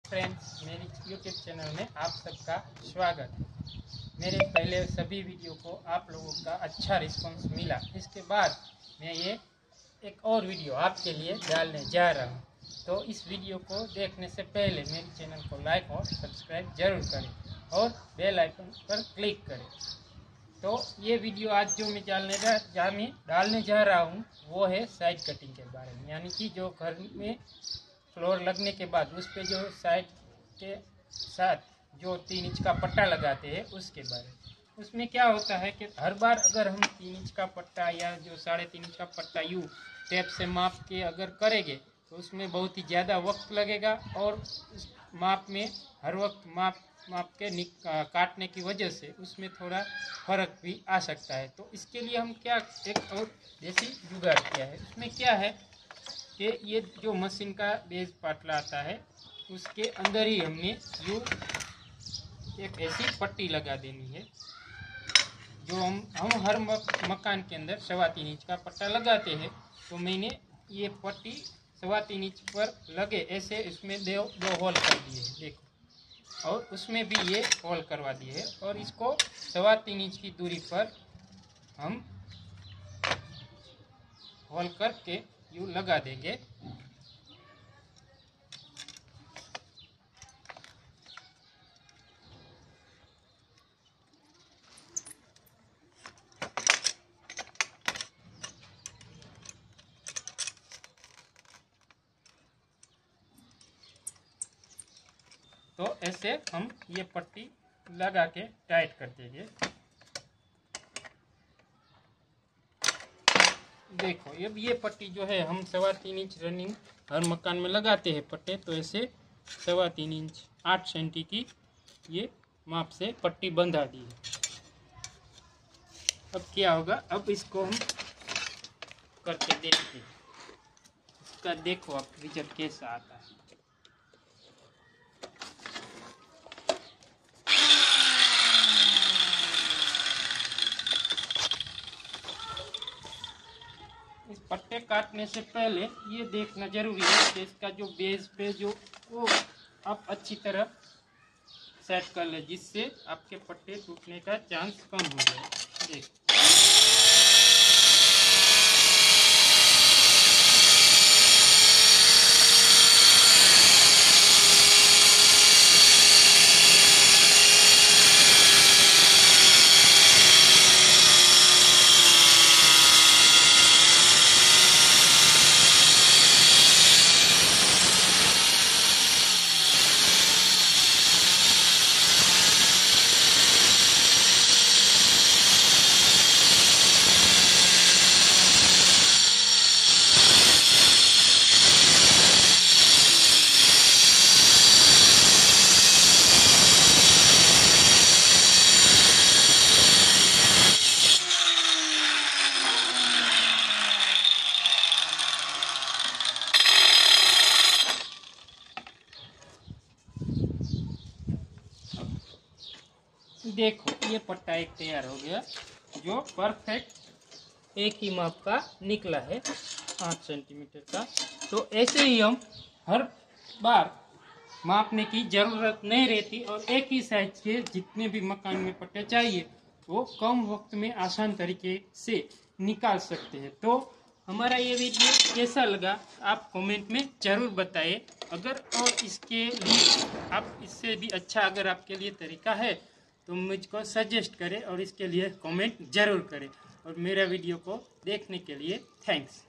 Friends, मेरी YouTube channel में आप सबका स्वागत है। मेरे पहले सभी वीडियो को आप लोगों का अच्छा रिस्पांस मिला। इसके बाद मैं ये एक और वीडियो आपके लिए डालने जा रहा हूँ। तो इस वीडियो को देखने से पहले मेरे चैनल को लाइक और सब्सक्राइब जरूर करें और बेल आइकन पर क्लिक करें। तो ये वीडियो आज जो मैं डालने जा रहा हूँ वो है साइड कटिंग के बारे में, यानी कि जो घर में फ्लोर लगने के बाद उस पे जो साइड के साथ जो 3 इंच का पट्टा लगाते हैं उसके बारे में। उसमें क्या होता है कि हर बार अगर हम 3 इंच का पट्टा या जो 3.5 इंच का पट्टा यूँ टेप से माप के अगर करेंगे तो उसमें बहुत ही ज़्यादा वक्त लगेगा और उस माप में हर वक्त माप के काटने की वजह से उसमें थोड़ा फर्क भी आ सकता है। तो इसके लिए हम क्या एक और देसी जुगाड़ किया है। उसमें क्या है कि ये जो मशीन का बेस पाटला आता है उसके अंदर ही हमने यूँ एक ऐसी पट्टी लगा देनी है जो हम हर मकान के अंदर 3.25 इंच का पट्टा लगाते हैं। तो मैंने ये पट्टी 3.25 इंच पर लगे ऐसे इसमें दो होल कर दिए हैं, देखो, और उसमें भी ये होल करवा दिए है और इसको 3.25 इंच की दूरी पर हम होल करके यूँ लगा देंगे। तो ऐसे हम ये पट्टी लगा के टाइट कर देंगे। देखो अब ये पट्टी जो है हम 3.25 इंच रनिंग हर मकान में लगाते हैं पट्टे। तो ऐसे 3.25 इंच 8 सेंटी की ये माप से पट्टी बंधा दी है। अब क्या होगा, अब इसको हम करके देखते हैं। इसका देखो अब रिजल्ट कैसा आता है। इस पट्टे काटने से पहले ये देखना जरूरी है कि इसका जो बेस पे जो वो आप अच्छी तरह सेट कर ले, जिससे आपके पट्टे टूटने का चांस कम हो जाए। देख देखो ये पट्टा एक तैयार हो गया जो परफेक्ट एक ही माप का निकला है 8 सेंटीमीटर का। तो ऐसे ही हम हर बार मापने की ज़रूरत नहीं रहती और एक ही साइज के जितने भी मकान में पट्टे चाहिए वो कम वक्त में आसान तरीके से निकाल सकते हैं। तो हमारा ये वीडियो कैसा लगा आप कमेंट में ज़रूर बताइए। अगर और इसके लिए आप इससे भी अच्छा अगर आपके लिए तरीका है तो मुझको सजेस्ट करें और इसके लिए कमेंट ज़रूर करें। और मेरा वीडियो को देखने के लिए थैंक्स।